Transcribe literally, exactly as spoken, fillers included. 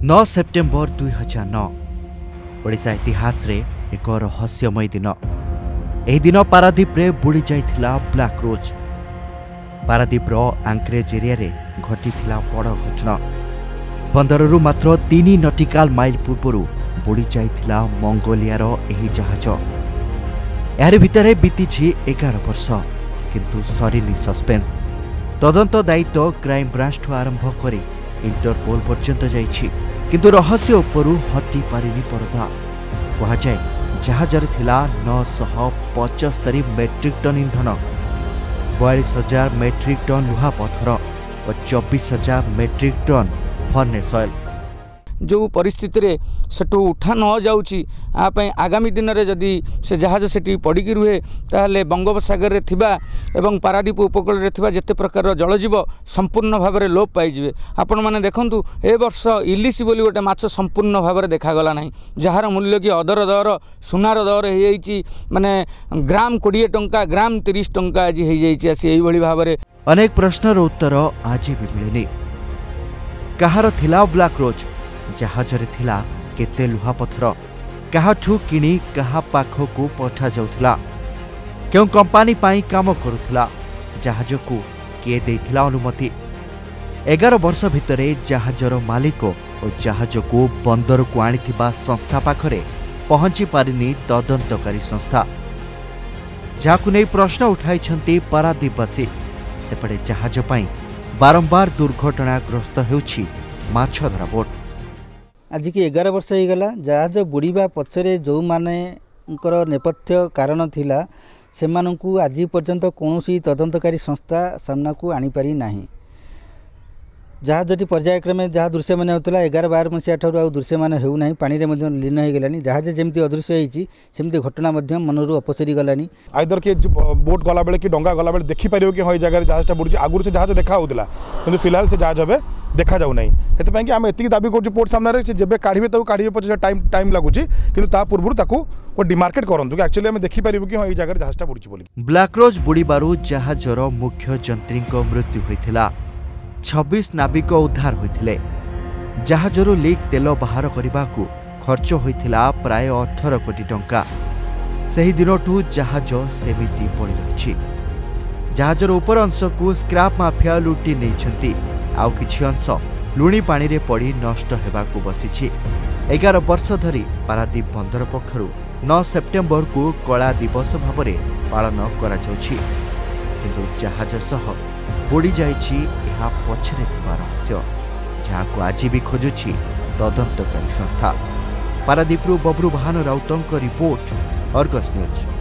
नौ September दुई हजार नौ ओडिशा इतिहास रे एक रहस्यमय दिन। एही दिन पारादीप रे बुड़ी जाइथिला ब्लैक रोज। पारादीप रो आंकरेज एरिया रे घटिथिला बड़ घटना। बंदररू मात्र तीन नटिकाल माइल पूर्वरु बुड़ी जाइथिला मंगोलियार एही जहाज। यार भितरे बीतीछि एगार वर्ष, किंतु सरीनी सस्पेंस। तदंत दायित्व क्राइम ब्रांच ठू आरंभ करी इंटरपोल पर्यंत जाइछि, किंतु रहस्य उपरु हटी पारिनी परदा। कहा जाए जहाजर थिला नौ सौ पचस्तरी मेट्रिक टन इंधन, बयालीस हजार मेट्रिक टन लुहा पत्थर और चौबीस हजार मेट्रिक टन फर्नेस ऑयल। जो परिस्थिति रे सेठू उठा न जाउची आपे आगामी दिन रे जदि से जहाज सेठी पड़ी रुहे ताहले बंगोपसागर रे थिबा एवं पारादीप उपकूल रे थिबा जेते प्रकार जलजीव संपूर्ण भाव में लोप पाइजिवे। आपण माने देखंतु ए वर्ष इलिसी बोली गोटे माछ संपूर्ण भाव में देखा गला नाही, जहार मूल्य कि अदर दर सुनार दर हे जाइची, माने ग्राम बीस टंका ग्राम तीस टंका आज हे जाइची। आसी एही भली भाव में अनेक प्रश्नर उत्तर आज भी मिलेनी। कहार थिला ब्लैक रोज, जहाजरे थिला केते लुहा पत्थर, काहाठू किणी काहा पाखकू पठा जाउथिला, क्यों कंपनी पाई काम करुथिला, जहाज को किए देथिला अनुमति। एगार वर्ष भितरे जहाजर मालिक और जहाज को बंदर को आनिथिबा संस्था पाखरे पहुंची पारिनी तदंतकारी संस्था, जाकु नै प्रश्न उठाइछंती पारादीपवासी। सेपटे जहाज पाई बारंबार दुर्घटनाग्रस्त हेउछि माछ धरा बोट। आज की एगार वर्ष हो गला जहाज बुड़ीबा पछरे जो माने नेपथ्य कारण थिला से मानकु आज पर्यंत कौनसी तदंतकारी संस्था सामना को आनी पारी नाही। जहाजटी पर्यायक्रमे जहाँ दृश्य मान होता एगार बार मसीहा ठार आ दृश्य मान हो ना, पानी रे मध्य लीन हो गलानी। जहाज जमी अदृश्य होती सेमती घटना मनरू अपसरी गलानी। आइदर कि बोट गला बेले कि डंगा गला बेले देखि पारियो कि हाँ जगह जहाजटा बुड़ी। आगुरी से जहाज देखा होता कि फिलहाल से जहाज हे देखा जाऊ ना। से कि आम एति दाबी कर पोर्ट सामने से जब काढ़े तक काढ़े पचे टाइम टाइम लगुच, कि पूर्व ताको डिमार्केट करूँ कि एक्चुअली आम देखिपार कि हाँ जगह जहाजटा बुड़ी बोली। ब्लैक रोज बुड़ीबारु जहाजर मुख्य जंत्री मृत्यु होता। छब्बीस नाविक उद्धार होते। जहाजरू लीक तेल बाहर करने को खर्च होता प्राय अठारह कोटी टंका। सही दिनठू जहाज सेमिति पड़ी रही। जहाजर उपर अंश को स्क्रैप माफिया लुटी नहीं, आउ किछि अंश लुणी पानी रे पड़ी नष्ट हेबाकु बसिछि। एगार वर्ष धरी पारादीप बंदर पक्षरु नौ सेप्टेम्बर को कला दिवस भाव में पालन करा जाउछि, किंतु जहाज सह बुड़ी जाइछि ଏହା पछरे थिबा रहस्य, जहाको आज भी खोजुछि तदंतकारी संस्था। पारादीपरू बब्रू भानु राउतଙ୍କ रिपोर्ट, अर्गस न्यूज।